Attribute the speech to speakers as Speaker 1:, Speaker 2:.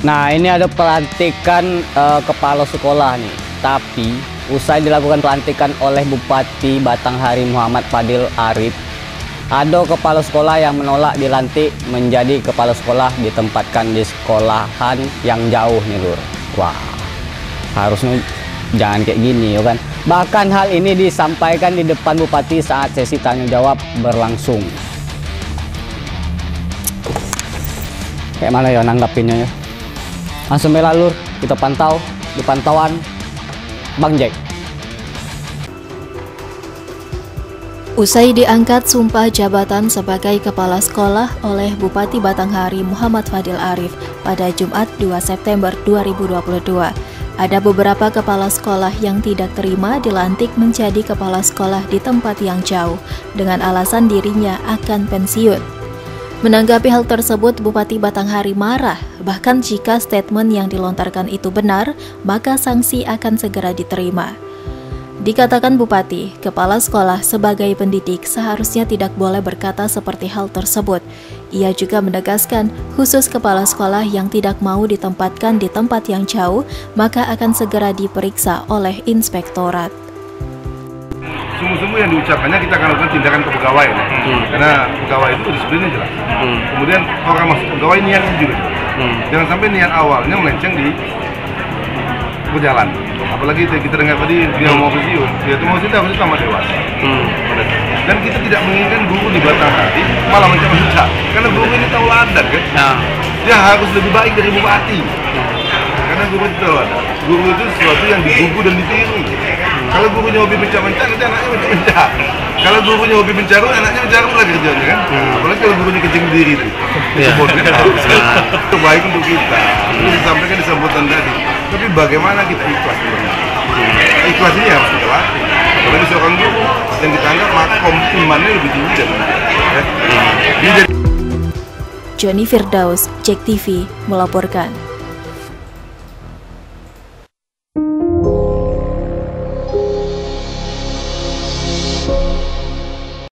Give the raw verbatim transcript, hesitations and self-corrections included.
Speaker 1: Nah, ini ada pelantikan uh, kepala sekolah nih. Tapi usai dilakukan pelantikan oleh Bupati Batanghari Muhammad Fadil Arif, ada kepala sekolah yang menolak dilantik menjadi kepala sekolah ditempatkan di sekolahan yang jauh nih Lur. Wah, harusnya jangan kayak gini ya kan. Bahkan hal ini disampaikan di depan Bupati saat sesi tanya jawab berlangsung. Kayak mana ya nanggapinnya ya? Langsung bela Lur, kita pantau di pantauan Bang Jack.
Speaker 2: Usai diangkat sumpah jabatan sebagai kepala sekolah oleh Bupati Batanghari Muhammad Fadil Arif pada Jumat dua September dua ribu dua puluh dua, ada beberapa kepala sekolah yang tidak terima dilantik menjadi kepala sekolah di tempat yang jauh dengan alasan dirinya akan pensiun. Menanggapi hal tersebut, Bupati Batanghari marah, bahkan jika statement yang dilontarkan itu benar, maka sanksi akan segera diterima. Dikatakan Bupati, kepala sekolah sebagai pendidik seharusnya tidak boleh berkata seperti hal tersebut. Ia juga menegaskan, khusus kepala sekolah yang tidak mau ditempatkan di tempat yang jauh, maka akan segera diperiksa oleh inspektorat.
Speaker 3: Sungguh-sungguh yang diucapkannya kita akan lakukan tindakan ke pegawai, hmm. karena pegawai itu disiplinnya jelas. Hmm. Kemudian orang masuk pegawai niatnya juga jelas. Hmm. Jangan sampai niat awalnya melenceng di berjalan. Apalagi kita dengar tadi dia mau pensiun, dia itu mau kita harus tamat dewasa. Hmm. Dan kita tidak menginginkan guru di Batanghari malah mencari-mencari, karena guru ini tauladan kan. Nah. Dia harus lebih baik dari bupati. Hmm. Karena guru itu tauladan. Guru itu sesuatu yang digugu dan ditiru. Kalau gurunya hobi mencari-mencari, nanti anaknya mencari-mencari. Kalau gurunya hobi mencari, anaknya mencari lagi kerjanya kan. Hmm. Apalagi kalau gurunya kencing diri itu. Yeah. Itu baik untuk kita. Itu disampaikan di sambutan tadi. Tapi bagaimana kita ikhlas sebenarnya? Hmm. Ikhlas ini harus kita latih. Apalagi seorang guru yang kita anggap makom imannya lebih tinggi dari kita. Hmm.
Speaker 2: Johnny Firdaus, Jack T V melaporkan.